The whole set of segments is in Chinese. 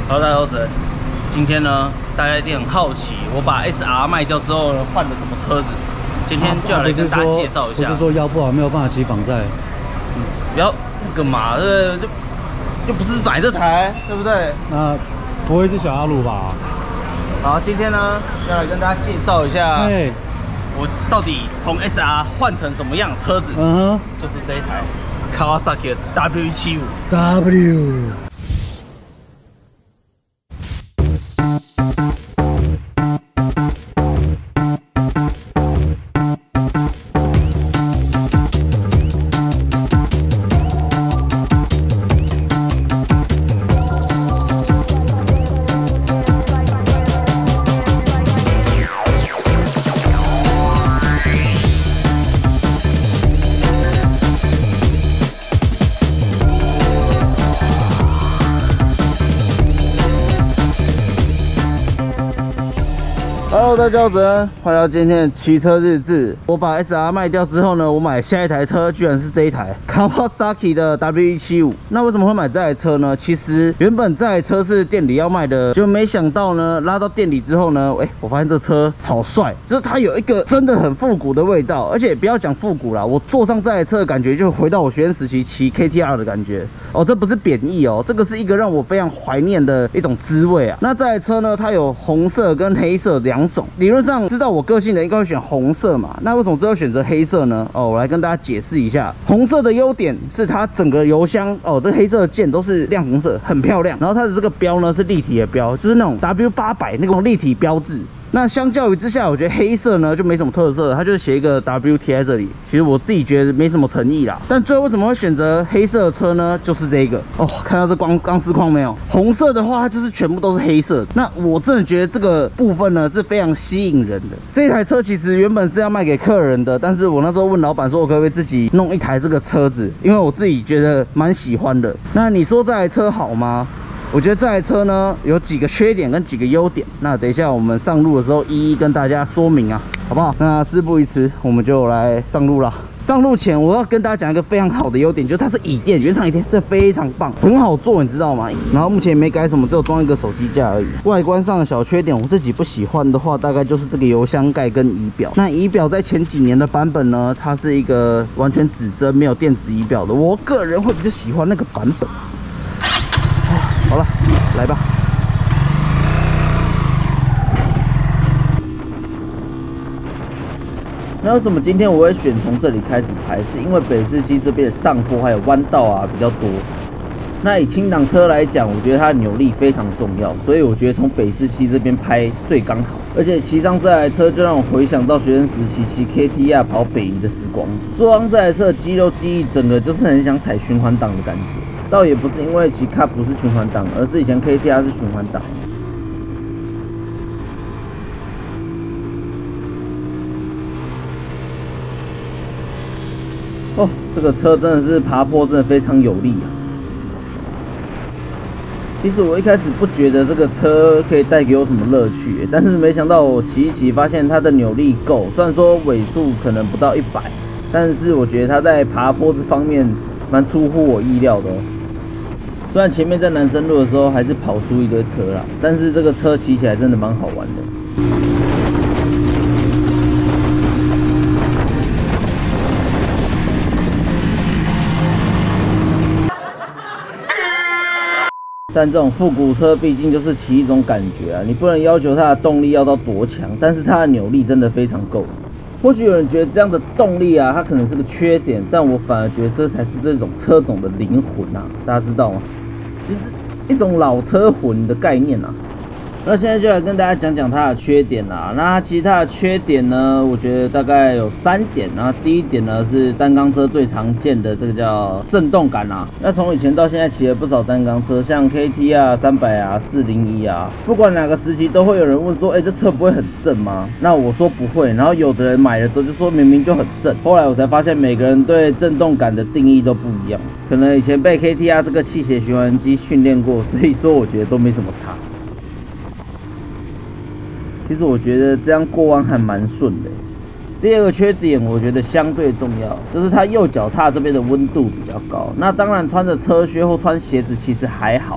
Hello， 大家好，今天呢，大家一定很好奇，我把 SR 卖掉之后呢，换了什么车子？今天就要来跟大家介绍一下。 不是说腰不好没有办法骑仿赛， 不要那个嘛，就不是买这台，对不对？ 那不会是小阿鲁吧？ 好，今天呢，要来跟大家介绍一下，我到底从 SR 换成什么样的车子？就是这一台 Kawasaki 的 W175。Hello， 大家好，欢迎到今天的骑车日志。我把 SR 卖掉之后呢，我买下一台车居然是这一台 Kawasaki 的 W175。那为什么会买这台车呢？其实原本这台车是店里要卖的，就没想到呢，拉到店里之后呢，我发现这车好帅，就是它有一个真的很复古的味道，而且不要讲复古啦，我坐上这台车的感觉就回到我学生时期骑 KTR 的感觉哦，这不是贬义哦，这个是一个让我非常怀念的一种滋味啊。那这台车呢，它有红色跟黑色两种。理论上知道我个性的应该会选红色嘛，那为什么最后选择黑色呢？我来跟大家解释一下。红色的优点是它整个油箱这黑色的键都是亮红色，很漂亮。然后它的这个标呢是立体的标，就是那种 W800那种立体标志。那相较于之下，我觉得黑色呢就没什么特色，它就是写一个 W 贴在这里。其实我自己觉得没什么诚意啦。但最后为什么会选择黑色的车呢？就是这个看到这钢丝框没有？红色的话，它就是全部都是黑色的。那我真的觉得这个部分呢是非常吸引人的。这台车其实原本是要卖给客人的，但是我那时候问老板说，我可不可以自己弄一台这个车子？因为我自己觉得蛮喜欢的。那你说这台车好吗？我觉得这台车呢有几个缺点跟几个优点，那等一下我们上路的时候一一跟大家说明啊，好不好？那事不宜迟，我们就来上路啦。上路前我要跟大家讲一个非常好的优点，就是它是椅垫，原厂椅垫，这非常棒，很好坐，你知道吗？然后目前没改什么，只有装一个手机架而已。外观上的小缺点，我自己不喜欢的话，大概就是这个油箱盖跟仪表。那仪表在前几年的版本呢，它是一个完全指针没有电子仪表的，我个人会比较喜欢那个版本。好了，来吧。那为什么今天我会选从这里开始拍？是因为北势溪这边的上坡还有弯道啊比较多。那以轻档车来讲，我觉得它的扭力非常重要，所以我觉得从北势溪这边拍最刚好。而且骑上这台车就让我回想到学生时期骑 KTR 跑北宜的时光。坐上这台车的肌肉记忆，整个就是很想踩循环档的感觉。倒也不是因为骑 Cup 不是循环档，而是以前 KTR 是循环档。这个车真的是爬坡真的非常有力啊！其实我一开始不觉得这个车可以带给我什么乐趣，但是没想到我骑一骑，发现它的扭力够。虽然说尾速可能不到100，但是我觉得它在爬坡这方面蛮出乎我意料的哦。虽然前面在南深路的时候还是跑出一堆车啦，但是这个车骑起来真的蛮好玩的。但这种复古车毕竟就是骑一种感觉啊，你不能要求它的动力要到多强，但是它的扭力真的非常够。或许有人觉得这样的动力啊，它可能是个缺点，但我反而觉得这才是这种车种的灵魂啊，大家知道吗？就是一种老车魂的概念啊。那现在就来跟大家讲讲它的缺点啦。那其实它的缺点呢，我觉得大概有3点。然后第一点呢是单缸车最常见的这个叫震动感啊。那从以前到现在骑了不少单缸车，像 KTR 300啊、401啊，不管哪个时期都会有人问说，这车不会很震吗？那我说不会。然后有的人买了之后就说明明就很震。后来我才发现每个人对震动感的定义都不一样。可能以前被 KTR 这个气血循环机训练过，所以说我觉得都没什么差。其实我觉得这样过弯还蛮顺的。第二个缺点，我觉得相对重要，就是它右脚踏这边的温度比较高。那当然穿着车靴或穿鞋子其实还好，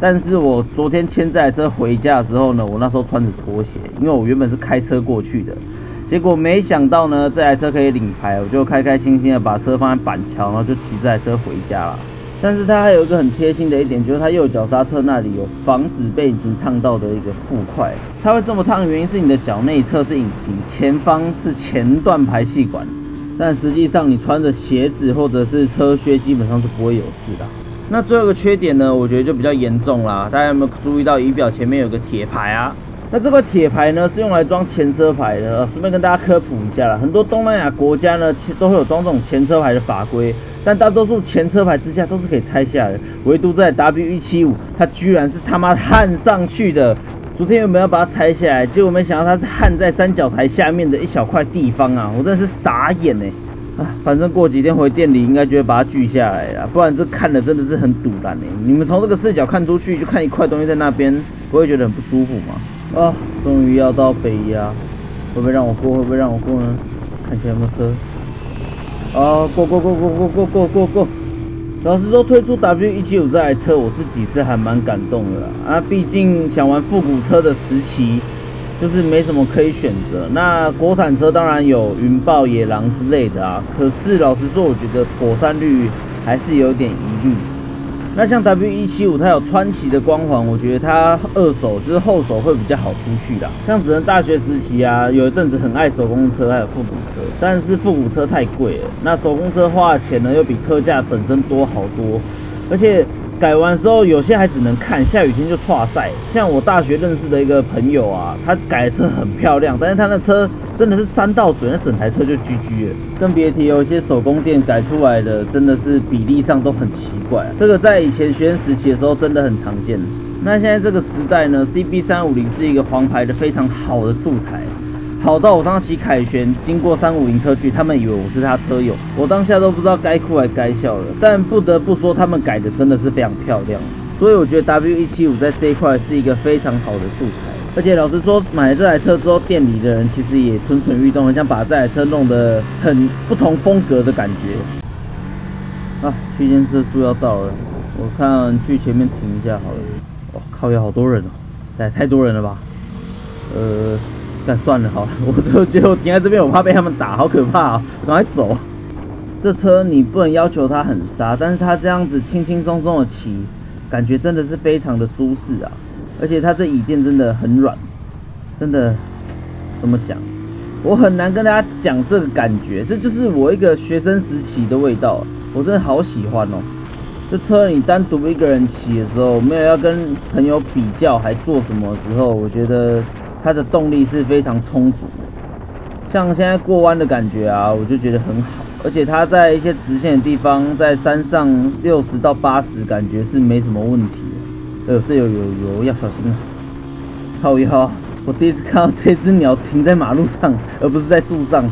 但是我昨天牵这台车回家的时候呢，我那时候穿着拖鞋，因为我原本是开车过去的。结果没想到呢，这台车可以领牌，我就开开心心的把车放在板桥，然后就骑这台车回家了。但是它还有一个很贴心的一点，就是它右脚刹车那里有防止被引擎烫到的一个护块。它会这么烫的原因是你的脚内侧是引擎，前方是前段排气管，但实际上你穿着鞋子或者是车靴基本上是不会有事的。那最后一个缺点呢，我觉得就比较严重啦。大家有没有注意到仪表前面有个铁牌啊？那这块铁牌呢是用来装前车牌的，顺便跟大家科普一下啦。很多东南亚国家呢都会有装这种前车牌的法规，但大多数前车牌支架都是可以拆下来的，唯独在 W175 它居然是他妈焊上去的。昨天原本要把它拆下来，结果没想到它是焊在三角台下面的一小块地方啊，我真的是傻眼欸。反正过几天回店里应该就会把它锯下来啦，不然这看的真的是很堵然欸。你们从这个视角看出去，就看一块东西在那边，不会觉得很不舒服吗？终于要到北宜啊，会不会让我过？会不会让我过呢？看起来有没有车？过！老实说，推出 W175 这台车，我自己是还蛮感动的啦。毕竟想玩复古车的时期，就是没什么可以选择。那国产车当然有云豹、野狼之类的啊，可是老实说，我觉得妥善率还是有点疑虑。那像 W175 它有川崎的光环，我觉得它二手就是后手会比较好出去啦。像只能大学时期啊，有一阵子很爱手工车还有复古车，但是复古车太贵了，那手工车花的钱呢又比车价本身多好多，而且改完之后有些还只能看，下雨天就剉赛。像我大学认识的一个朋友啊，他改的车很漂亮，但是他那车真的是沾到水，那整台车就 GG 了。更别提有一些手工店改出来的，真的是比例上都很奇怪。这个在以前学生时期的时候真的很常见。那现在这个时代呢 ，CB350是一个黄牌的非常好的素材。好到我上次骑凯旋经过350车距，他们以为我是他车友，我当下都不知道该哭还该笑了。但不得不说，他们改的真的是非常漂亮，所以我觉得 W175 在这一块是一个非常好的素材。而且老实说，买了这台车之后，店里的人其实也蠢蠢欲动，很想把这台车弄得很不同风格的感觉。区间测速要到了，我看去前面停一下好了。靠，有好多人哦，太多人了吧？但算了好了，我觉得我停在这边，我怕被他们打，好可怕哦！赶快走。这车你不能要求它很刹，但是它这样子轻轻松松的骑，感觉真的是非常的舒适啊！而且它这椅垫真的很软，真的怎么讲？我很难跟大家讲这个感觉，这就是我一个学生时期的味道，我真的好喜欢哦。这车你单独一个人骑的时候，没有要跟朋友比较，还做什么时候，我觉得它的动力是非常充足的，像现在过弯的感觉啊，我就觉得很好，而且它在一些直线的地方，在山上60到80，感觉是没什么问题的。这有要小心啊！靠腰，我第一次看到这只鸟停在马路上，而不是在树上。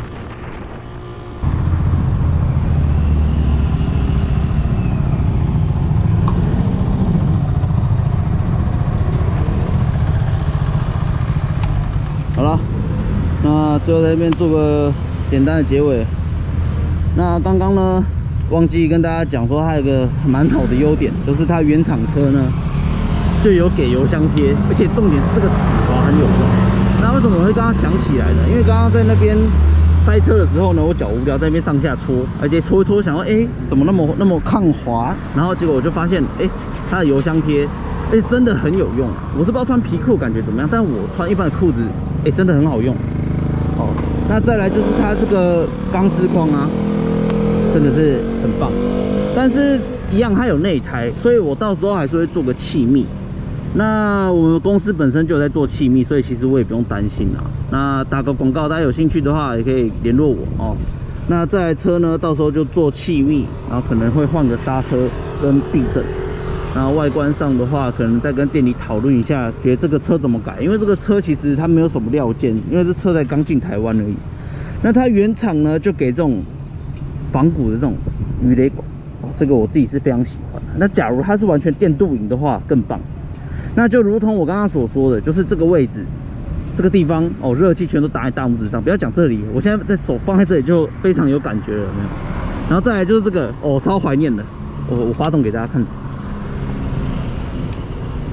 好了，那最后在这边做个简单的结尾。那刚刚呢，忘记跟大家讲说，它有个蛮好的优点，就是它原厂车呢就有给油箱贴，而且重点是这个止滑很有用。那为什么我会刚刚想起来呢？因为刚刚在那边塞车的时候呢，我脚无聊在那边上下搓，而且搓一搓，想说，怎么那么抗滑？然后结果我就发现，它的油箱贴。真的很有用。我是不知道穿皮裤感觉怎么样，但我穿一般的裤子，真的很好用。那再来就是它这个钢丝框啊，真的是很棒。但是一样，它有内胎，所以我到时候还是会做个气密。那我们公司本身就有在做气密，所以其实我也不用担心啦。那打个广告，大家有兴趣的话也可以联络我哦。那这台车呢，到时候就做气密，然后可能会换个刹车跟避震。然后外观上的话，可能再跟店里讨论一下，觉得这个车怎么改？因为这个车其实它没有什么料件，因为这车才刚进台湾而已。那它原厂呢，就给这种仿古的这种鱼雷管，这个我自己是非常喜欢。那假如它是完全电镀银的话，更棒。那就如同我刚刚所说的，就是这个位置，这个地方热气全都打在大拇指上。不要讲这里，我现在手放在这里就非常有感觉了，有没有？然后再来就是这个，超怀念的，我发动给大家看。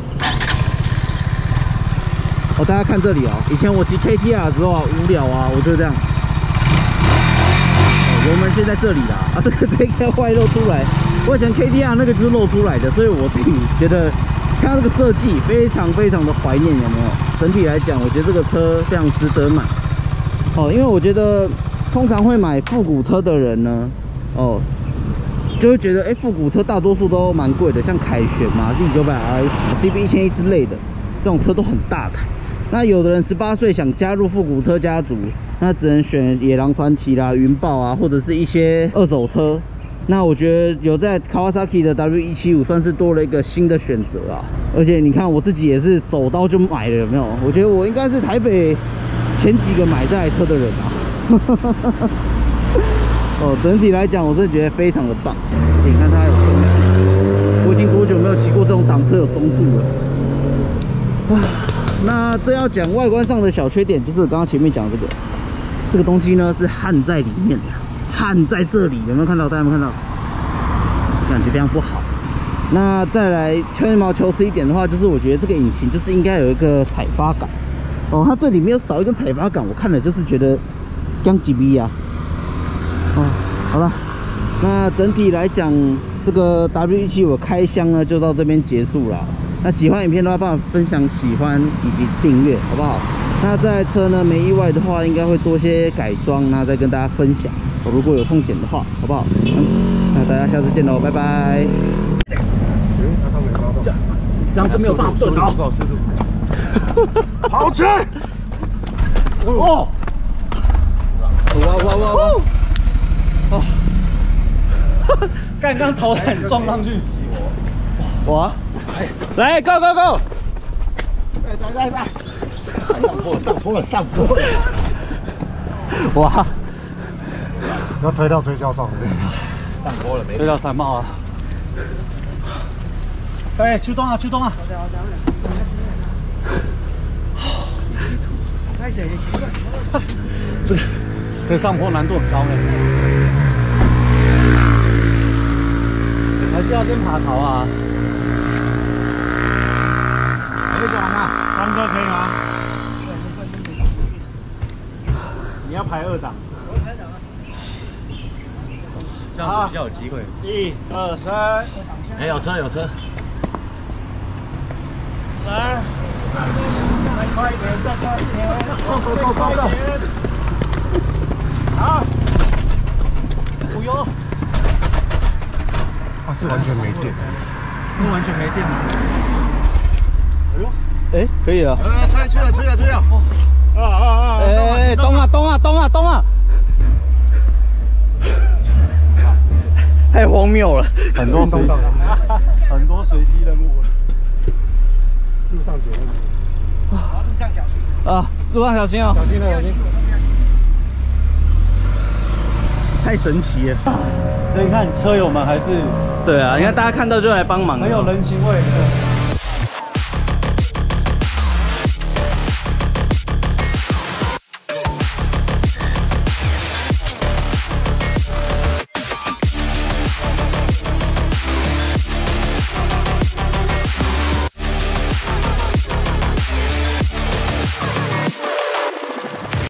哦，大家看这里哦，以前我骑 KTR 的时候啊，无聊啊，我就这样。油门先在这里啦，啊，这个这个外露出来。我以前 KTR 那个就是露出来的，所以我自己觉得看到这个设计非常非常的怀念，有没有？整体来讲，我觉得这个车非常值得买。哦，因为我觉得通常会买复古车的人呢，哦，就会觉得复古车大多数都蛮贵的，像凯旋嘛、Z900RS、CB1001之类的，这种车都很大台。那有的人18岁想加入复古车家族，那只能选野狼传奇啦、云豹啊，或者是一些二手车。那我觉得有在 Kawasaki 的 W175算是多了一个新的选择啊。而且你看我自己也是手刀就买了，有没有？我觉得我应该是台北前几个买这台车的人啊。哦，整体来讲，我真的觉得非常的棒。你看它有中柱，我已经多久没有骑过这种档车有中柱了？那这要讲外观上的小缺点，就是刚刚前面讲的这个东西呢是焊在里面的，焊在这里，有没有看到？大家有没有看到？感觉非常不好。那再来吹毛求疵一点的话，就是我觉得这个引擎就是应该有一个采发杆。哦，它这里没有少一根采发杆，我看了就是觉得刚几逼啊。哦，好了，那整体来讲，这个 W175开箱呢就到这边结束了。那喜欢影片的话，帮我分享、喜欢以及订阅，好不好？那这台车呢，没意外的话，应该会多些改装，那再跟大家分享。如果有痛点的话，好不好？那大家下次见喽，拜拜。这样子没有办法顿好。好吃！哦！哇！哦！刚刚头弹撞上去。我。来 ，Go！ 来！上坡了！哇！ 要推到追焦撞上坡了没？推到山帽啊！出动啊！不是，这上坡难度很高呢，还是要先爬槽啊？还没讲完吗？三哥可以吗？你要排2档。这样子比较有机会。1、2、3。哎，有车。来，快一点，再快一点。Go！ 好。不用。 它是完全没电。 完全没电吗？ 哎，可以了。 吹了。 哎，动啊！太荒谬了， 很多随机任务。 路上解任务。路上小心。 啊，路上小心哦。 小心。 太神奇了。 所以你看，车友们还是对啊，你看大家看到就来帮忙， 很有人情味的。